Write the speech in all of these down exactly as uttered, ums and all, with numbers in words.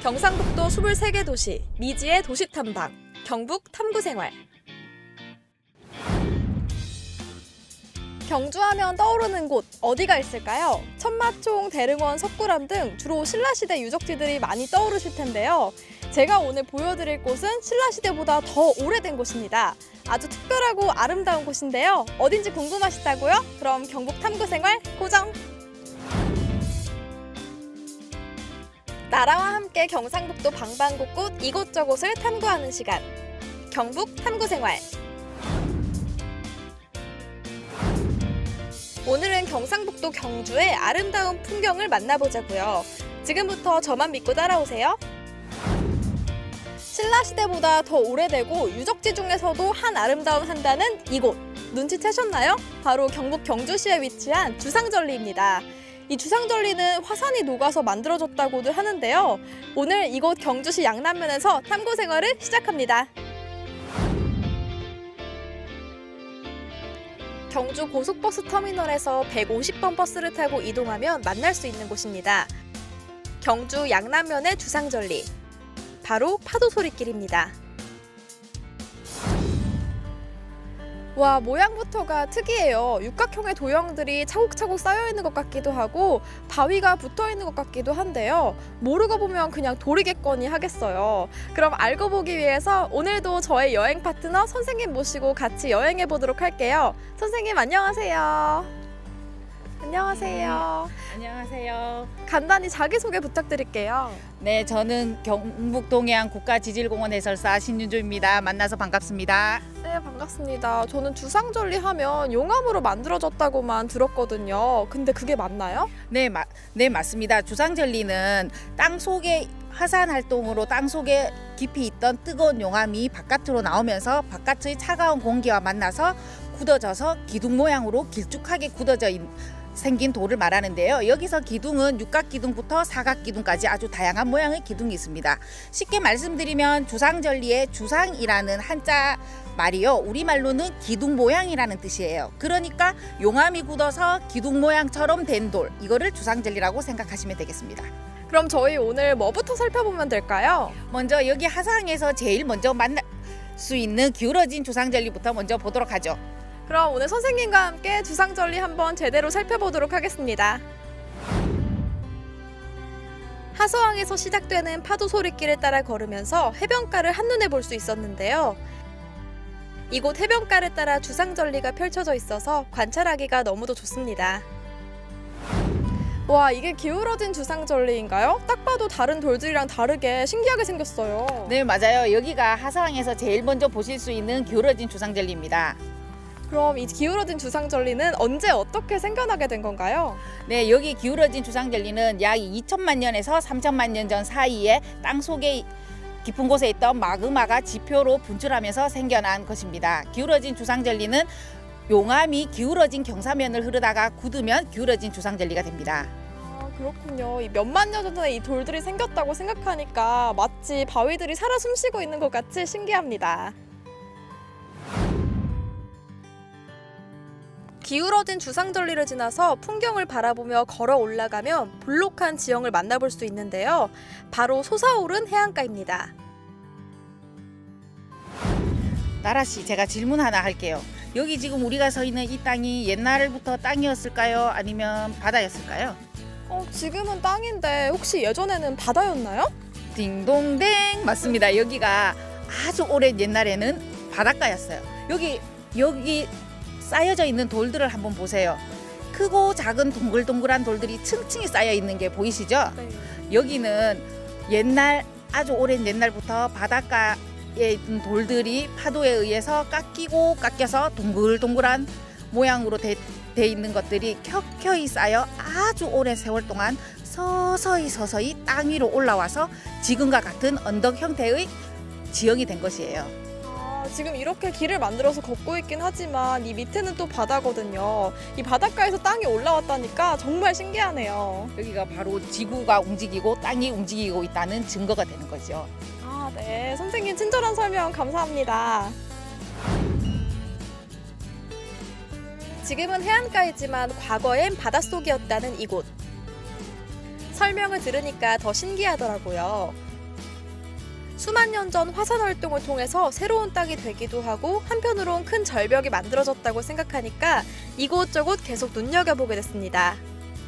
경상북도 이십삼 개 도시, 미지의 도시탐방, 경북 탐구생활. 경주하면 떠오르는 곳 어디가 있을까요? 천마총, 대릉원, 석굴암 등 주로 신라시대 유적지들이 많이 떠오르실 텐데요. 제가 오늘 보여드릴 곳은 신라시대보다 더 오래된 곳입니다. 아주 특별하고 아름다운 곳인데요. 어딘지 궁금하시다고요? 그럼 경북 탐구생활 고정! 나라와 함께 경상북도 방방곳곳 이곳저곳을 탐구하는 시간. 경북 탐구생활. 오늘은 경상북도 경주의 아름다운 풍경을 만나보자고요. 지금부터 저만 믿고 따라오세요. 신라시대보다 더 오래되고 유적지 중에서도 한 아름다운 한다는 이곳. 눈치채셨나요? 바로 경북 경주시에 위치한 주상절리입니다. 이 주상절리는 화산이 녹아서 만들어졌다고들 하는데요. 오늘 이곳 경주시 양남면에서 탐구 생활을 시작합니다. 경주 고속버스 터미널에서 백오십 번 버스를 타고 이동하면 만날 수 있는 곳입니다. 경주 양남면의 주상절리, 바로 파도소리길입니다. 와, 모양부터가 특이해요. 육각형의 도형들이 차곡차곡 쌓여있는 것 같기도 하고 바위가 붙어있는 것 같기도 한데요. 모르고 보면 그냥 돌이겠거니 하겠어요. 그럼 알고 보기 위해서 오늘도 저의 여행 파트너 선생님 모시고 같이 여행해 보도록 할게요. 선생님 안녕하세요. 안녕하세요. 네, 안녕하세요. 간단히 자기소개 부탁드릴게요. 네, 저는 경북 동해안 국가지질공원 해설사 신윤주입니다. 만나서 반갑습니다. 네, 반갑습니다. 저는 주상절리 하면 용암으로 만들어졌다고만 들었거든요. 근데 그게 맞나요? 네, 마, 네 맞습니다. 주상절리는 땅속에 화산 활동으로 땅속에 깊이 있던 뜨거운 용암이 바깥으로 나오면서 바깥의 차가운 공기와 만나서 굳어져서 기둥 모양으로 길쭉하게 굳어져 있는 생긴 돌을 말하는데요. 여기서 기둥은 육각기둥부터 사각기둥까지 아주 다양한 모양의 기둥이 있습니다. 쉽게 말씀드리면 주상절리의 주상이라는 한자 말이요, 우리말로는 기둥 모양이라는 뜻이에요. 그러니까 용암이 굳어서 기둥 모양처럼 된 돌, 이거를 주상절리라고 생각하시면 되겠습니다. 그럼 저희 오늘 뭐부터 살펴보면 될까요? 먼저 여기 하상에서 제일 먼저 만날 수 있는 기울어진 주상절리부터 먼저 보도록 하죠. 그럼 오늘 선생님과 함께 주상절리 한번 제대로 살펴보도록 하겠습니다. 하서항에서 시작되는 파도소리길을 따라 걸으면서 해변가를 한눈에 볼 수 있었는데요. 이곳 해변가를 따라 주상절리가 펼쳐져 있어서 관찰하기가 너무도 좋습니다. 와, 이게 기울어진 주상절리인가요? 딱 봐도 다른 돌들이랑 다르게 신기하게 생겼어요. 네, 맞아요. 여기가 하서항에서 제일 먼저 보실 수 있는 기울어진 주상절리입니다. 그럼 이 기울어진 주상절리는 언제 어떻게 생겨나게 된 건가요? 네, 여기 기울어진 주상절리는 약 이천만 년에서 삼천만 년 전 사이에 땅속에 깊은 곳에 있던 마그마가 지표로 분출하면서 생겨난 것입니다. 기울어진 주상절리는 용암이 기울어진 경사면을 흐르다가 굳으면 기울어진 주상절리가 됩니다. 아, 그렇군요. 이 몇만 년 전에 이 돌들이 생겼다고 생각하니까 마치 바위들이 살아 숨쉬고 있는 것 같이 신기합니다. 기울어진 주상절리를 지나서 풍경을 바라보며 걸어 올라가면 볼록한 지형을 만나볼 수 있는데요. 바로 솟아오른 해안가입니다. 나라씨, 제가 질문 하나 할게요. 여기 지금 우리가 서 있는 이 땅이 옛날부터 땅이었을까요? 아니면 바다였을까요? 어, 지금은 땅인데 혹시 예전에는 바다였나요? 딩동댕, 맞습니다. 여기가 아주 오랜 옛날에는 바닷가였어요. 여기 여기 쌓여져 있는 돌들을 한번 보세요. 크고 작은 동글동글한 돌들이 층층이 쌓여 있는 게 보이시죠? 네. 여기는 옛날 아주 오랜 옛날부터 바닷가에 있는 돌들이 파도에 의해서 깎이고 깎여서 동글동글한 모양으로 돼, 돼 있는 것들이 켜켜이 쌓여 아주 오랜 세월 동안 서서히 서서히 땅 위로 올라와서 지금과 같은 언덕 형태의 지형이 된 것이에요. 지금 이렇게 길을 만들어서 걷고 있긴 하지만 이 밑에는 또 바다거든요. 이 바닷가에서 땅이 올라왔다니까 정말 신기하네요. 여기가 바로 지구가 움직이고 땅이 움직이고 있다는 증거가 되는 거죠. 아, 네. 선생님 친절한 설명 감사합니다. 지금은 해안가이지만 과거엔 바닷속이었다는 이곳. 설명을 들으니까 더 신기하더라고요. 수만 년 전 화산 활동을 통해서 새로운 땅이 되기도 하고 한편으론 큰 절벽이 만들어졌다고 생각하니까 이곳저곳 계속 눈여겨보게 됐습니다.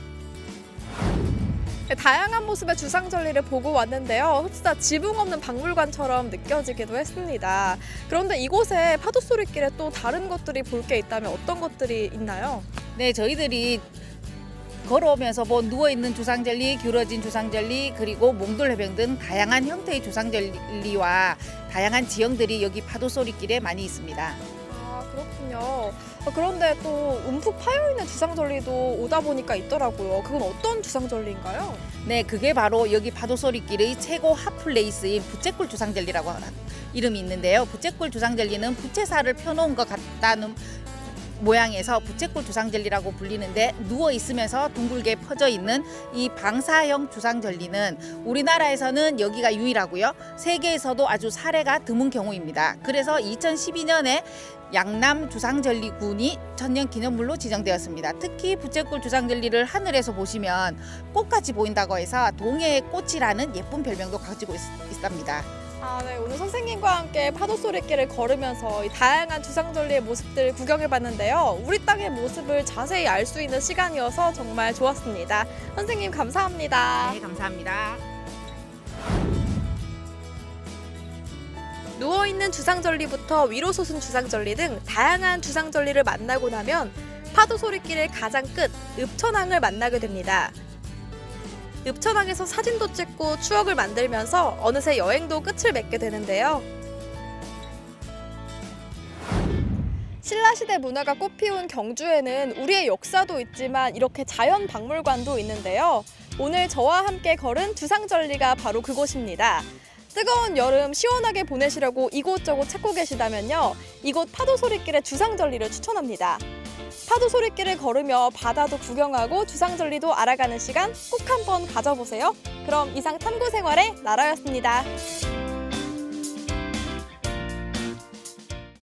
다양한 모습의 주상절리를 보고 왔는데요. 진짜 지붕 없는 박물관처럼 느껴지기도 했습니다. 그런데 이곳에 파도소리길에 또 다른 것들이 볼 게 있다면 어떤 것들이 있나요? 네, 저희들이 걸어오면서 본 누워있는 주상절리, 기울어진 주상절리, 그리고 몽돌해변 등 다양한 형태의 주상절리와 다양한 지형들이 여기 파도소리길에 많이 있습니다. 아, 그렇군요. 그런데 또 움푹 파여있는 주상절리도 오다 보니까 있더라고요. 그건 어떤 주상절리인가요? 네, 그게 바로 여기 파도소리길의 최고 핫플레이스인 부채꼴 주상절리라고 이름이 있는데요. 부채꼴 주상절리는 부채살을 펴놓은 것 같다는 모양에서 부채꼴 주상절리라고 불리는데, 누워 있으면서 둥글게 퍼져 있는 이 방사형 주상절리는 우리나라에서는 여기가 유일하고요. 세계에서도 아주 사례가 드문 경우입니다. 그래서 이천십이 년에 양남 주상절리군이 천년기념물로 지정되었습니다. 특히 부채꼴 주상절리를 하늘에서 보시면 꽃같이 보인다고 해서 동해의 꽃이라는 예쁜 별명도 가지고 있, 있답니다. 아, 네. 오늘 선생님과 함께 파도소리길을 걸으면서 이 다양한 주상절리의 모습들 구경해봤는데요. 우리 땅의 모습을 자세히 알 수 있는 시간이어서 정말 좋았습니다. 선생님 감사합니다. 네, 감사합니다. 누워있는 주상절리부터 위로 솟은 주상절리 등 다양한 주상절리를 만나고 나면 파도소리길의 가장 끝 읍천항을 만나게 됩니다. 읍천항에서 사진도 찍고 추억을 만들면서 어느새 여행도 끝을 맺게 되는데요. 신라시대 문화가 꽃피운 경주에는 우리의 역사도 있지만 이렇게 자연 박물관도 있는데요. 오늘 저와 함께 걸은 주상절리가 바로 그곳입니다. 뜨거운 여름 시원하게 보내시려고 이곳저곳 찾고 계시다면요. 이곳 파도소리길의 주상절리를 추천합니다. 파도소리길을 걸으며 바다도 구경하고 주상절리도 알아가는 시간 꼭 한번 가져보세요. 그럼 이상 탐구생활의 나라였습니다.